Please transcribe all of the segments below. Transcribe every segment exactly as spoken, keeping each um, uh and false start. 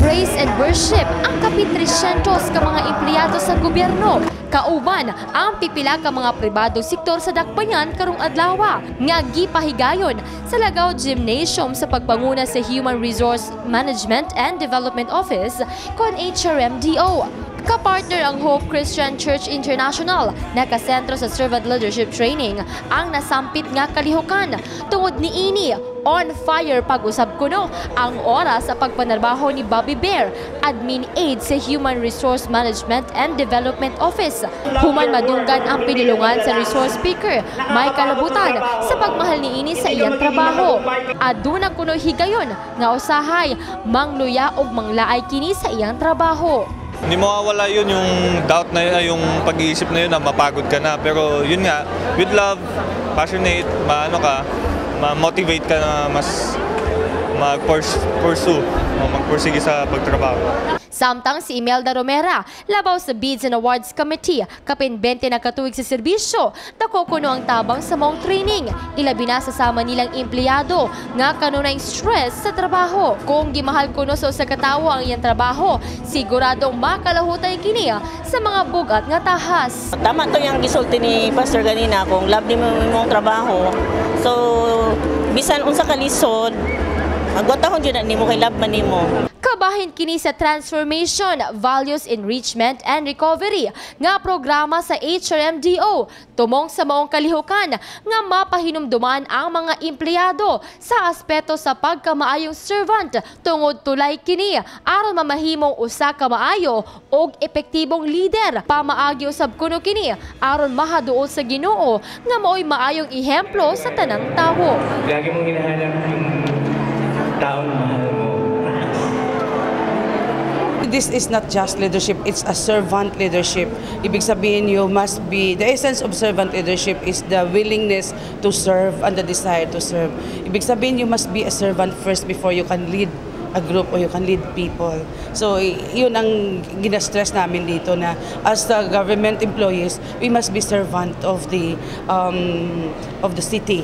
Praise and worship ang kapit trescientos ka mga empleyado sa gobyerno. Kauban ang pipila ka mga pribadong sektor sa dakbayan karong adlaw nga gipahigayon sa Lagaw Gymnasium sa pagpanguna sa Human Resource Management and Development Office kon H R M D O. Kapartner ang Hope Christian Church International, nakasentro sa Servant Leadership Training, ang nasampit nga kalihukan. Tungod ni ini, on fire pag-usab kuno ang oras sa pagpanarbaho ni Bobby Bear, Admin Aide sa Human Resource Management and Development Office. Human madunggan ang pinulungan sa resource speaker, may kalabutan sa pagmahal ni ini sa iyang trabaho. Aduna kuno higayon nga usahay, mangluya og manglaay kini sa iyang trabaho. Hindi mawawala yun, yung doubt na yun, yung pag-iisip na yun na mapagod ka na. Pero yun nga, with love, passionate, maano ka, ma-motivate ka na mas mag-pursue, mag-pursige sa pagtrabaho. Samtang si Imelda Romera, labaw sa Bids and Awards Committee, kapin bente na katuig sa serbisyo, dako kuno ang tabang sa mong training. Ilabi na sa sama nilang empleyado nga kanunay stress sa trabaho. Kung gimahal kuno sa usa ka tawo ang iyang trabaho, siguradong makalahutay kini sa mga bugat nga tahas. Tama to yung gisulti ni Pastor ganina, kung love ni mo imong trabaho. So bisan unsa ka lisod, magwatahon jud na nimo kay love man nimo. Kabahin kini sa Transformation, Values Enrichment and Recovery nga programa sa H R M D O, tumong sa maong kalihukan nga mapahinumduman ang mga empleyado sa aspeto sa pagkamaayong servant tungod tulay kini aron mamahimong usa ka maayo og epektibong leader. Pamaagi usab kuno kini aron mahaduol sa Ginoo nga maoy maayong ehemplo sa tanang tawo. Lagi mong hinahanap yung taong mahal mo. This is not just leadership, it's a servant leadership. Ibig sabihin, you must be, the essence of servant leadership is the willingness to serve and the desire to serve. Ibig sabihin, you must be a servant first before you can lead a group or you can lead people. So yun ang gina-stress namin dito na as the government employees, we must be servant of the um, of the city.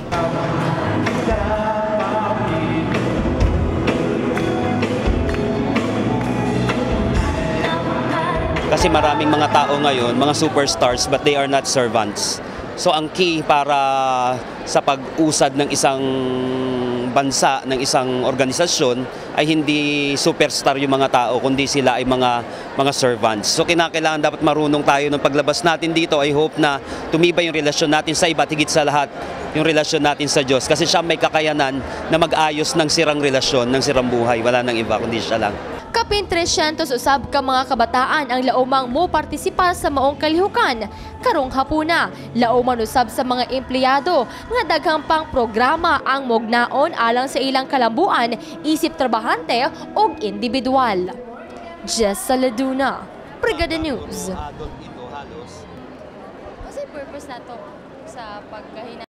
Kasi maraming mga tao ngayon, mga superstars, but they are not servants. So ang key para sa pag-usad ng isang bansa, ng isang organisasyon, ay hindi superstar yung mga tao, kundi sila ay mga mga servants. So kinakailangan dapat marunong tayo ng paglabas natin dito. I hope na tumibay yung relasyon natin sa iba, higit sa lahat yung relasyon natin sa Diyos. Kasi siya may kakayanan na mag-ayos ng sirang relasyon, ng sirang buhay. Wala nang iba, kundi siya lang. Kapin trescientos usab ka mga kabataan ang laumang mo partisipar sa maong kalihukan. Karong hapuna, lauman usab sa mga empleyado nga daghang pang programa ang mognaon alang sa ilang kalambuan, isip trabahante o individual. Jess Saladuna, Brigada News. What's the purpose na to sa pagkahina?